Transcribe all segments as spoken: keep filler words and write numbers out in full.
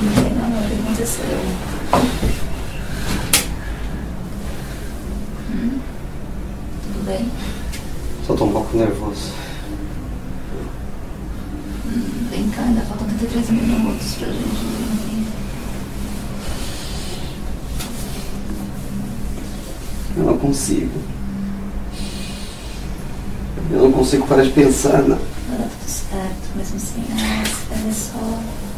Não tem nada, o que aconteceu? Hum? Tudo bem? Só tô um pouco nervoso. Hum, vem cá, ainda faltam trinta e três minutos pra gente dormir. Eu não consigo. Eu não consigo parar de pensar, não. Vai dar tudo certo, mesmo sem ela, espera só.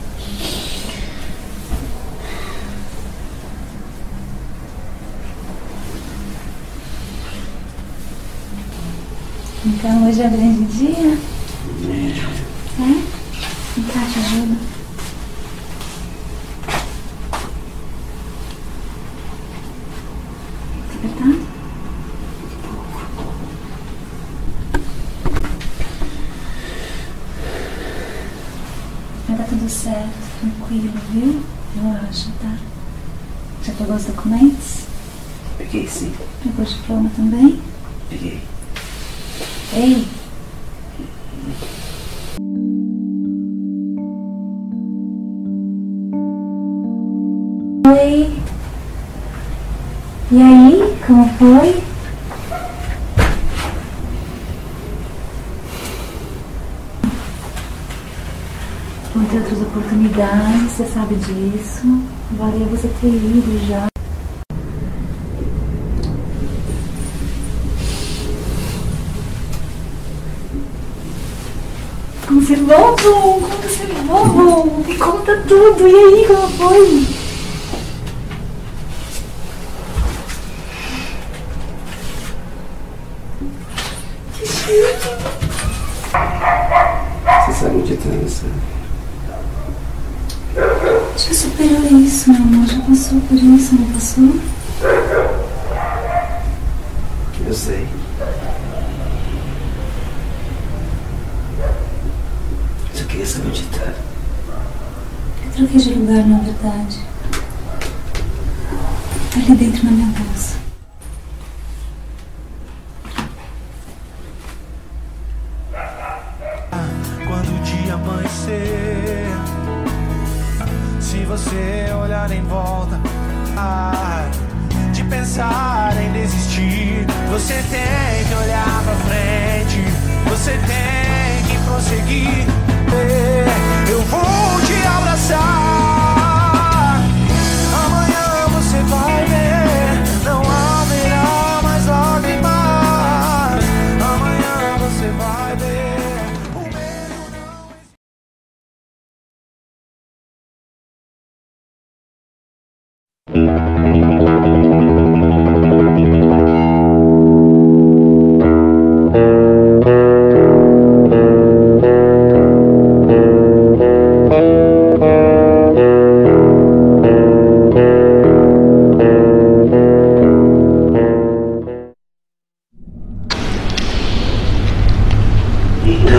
Então hoje é grande dia? É? Vem cá, te ajuda. Tá apertado? Vai dar tudo certo, tranquilo, viu? Relaxa, tá? Já pegou os documentos? Peguei sim. Pegou o diploma também? Peguei. Ei! Oi! E aí, como foi? Vão ter outras oportunidades, você sabe disso. Valia você ter ido já. Como você é novo! Como você é novo! Me conta tudo! E aí, como foi? Que chique! Você sabe onde tá, né? Já superou isso, meu amor. Já passou por isso, não passou? Eu sei. Eu só queria saber onde tá. Eu troquei de lugar, na verdade. Tá ali dentro na minha bolsa. Quando o dia amanhecer, se você olhar em volta, ah, de pensar em desistir, você tem que olhar pra frente, você tem que prosseguir. É, eu vou te abraçar, amanhã você vai ver, não haverá mais lágrimas, amanhã você vai ver, o medo não existe. Então,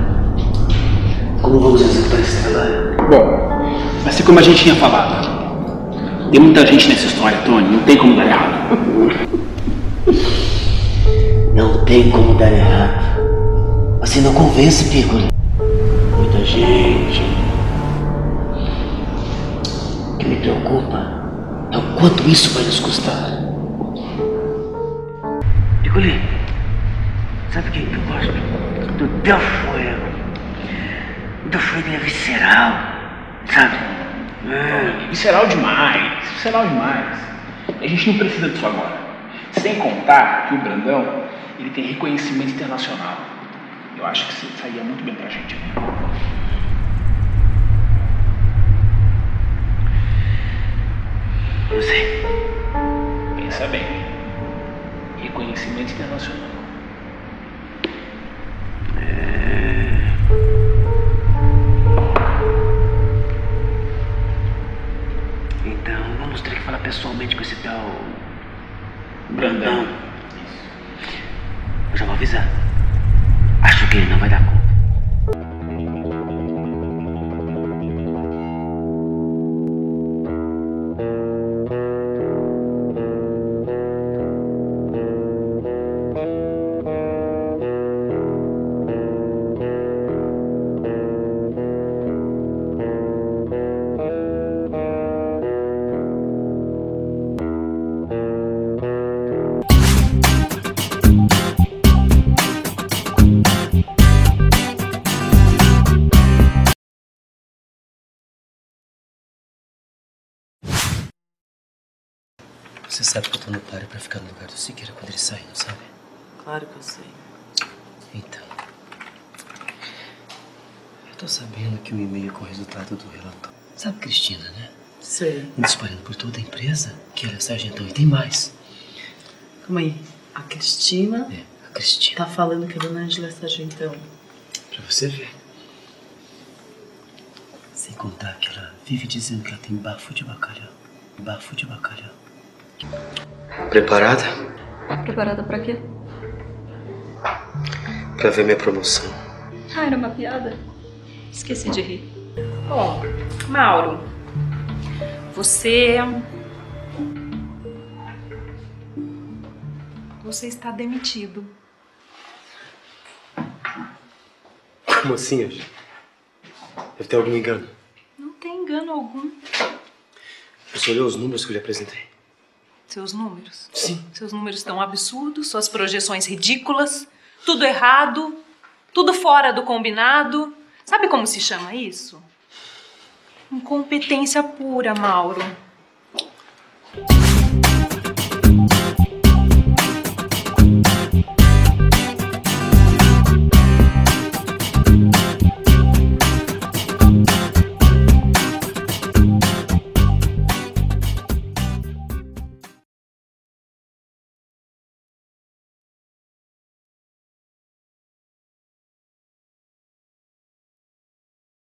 como vamos executar esse trabalho? Bom, vai ser como a gente tinha falado. Tem muita gente nessa história, Tony, não tem como dar errado. Não tem como dar errado. Você não convence, Piccolo. Muita gente. O que me preocupa é o quanto isso vai nos custar. Piccolo, sabe o que eu gosto? Do Del Fuego. O Del Fuego é visceral, sabe? É. Visceral demais, visceral demais. A gente não precisa disso agora. Sem contar que o Brandão, ele tem reconhecimento internacional. Eu acho que isso sairia muito bem pra gente, né? Não sei. Pensa bem. Reconhecimento internacional. Então, vamos ter que falar pessoalmente com esse tal Brandão. Eu já vou avisar. Acho que ele não vai dar conta. Você sabe que eu tô no páreo pra ficar no lugar do Siqueira quando ele sair, não sabe? Claro que eu sei. Então... eu tô sabendo que o e-mail com o resultado do relatório... Sabe Cristina, né? Sei. Disparando por toda a empresa, que ela é sargentão e tem mais. Calma aí. A Cristina... É, a Cristina. Tá falando que a dona Ângela é sargentão. Pra você ver. Sem contar que ela vive dizendo que ela tem bafo de bacalhau. Bafo de bacalhau. Preparada? Preparada pra quê? Pra ver minha promoção. Ah, era uma piada? Esqueci de rir. Bom, Mauro, você... Você está demitido. Como assim, Ângela? Deve ter algum engano. Não tem engano algum. Você olhou os números que eu lhe apresentei? Seus números? Sim. Seus números estão absurdos, suas projeções ridículas, tudo errado, tudo fora do combinado. Sabe como se chama isso? Incompetência pura, Mauro.